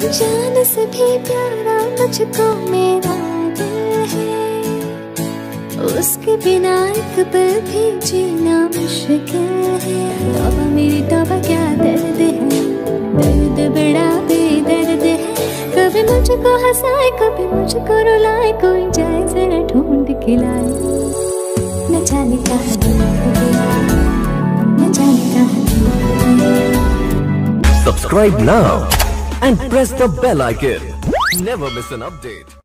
जान से भी प्यारा मुझको मेरा दिल है, उसके बिना एक पल भी जीना मुश्किल है। तौबा मेरी तौबा क्या दर्द है, दर्द बड़ा बेदर्द है। कभी मुझको हंसाए कभी मुझको रुलाए, कोई जाए जरा ढूंढ के लाए। न जाने कहाँ दिल है, न जाने कहाँ दिल है। Subscribe now and press the bell icon. Never miss an update.